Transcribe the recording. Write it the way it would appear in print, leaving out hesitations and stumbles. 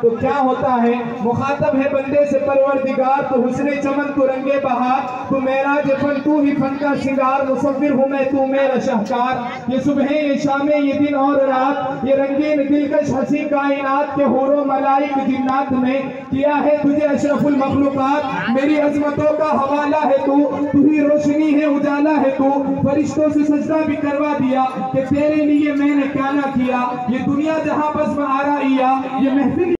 तो क्या होता है, मुखातब है बंदे से परवरदिगार, तो हुस्ने चमन तो रंगे बहार, तो मेराज फन तू ही फन का सिंगार, मुसव्विर हूँ मैं तू मेरा शाहकार। ये सुबह ये शामें ये दिन और रात, ये रंगीन दिलकश हंसी कायनात के होरो मलाइक जिन्नात में किया है तुझे अशरफुल मखलूकात। मेरी अजमतों का हवाला है तू ही रोशनी है उजाला है तू, फरिश्तों से सजदा भी करवा दिया कि तेरे लिए मैंने क्या ना किया। ये दुनिया जहां बस में आ रही, ये महफिल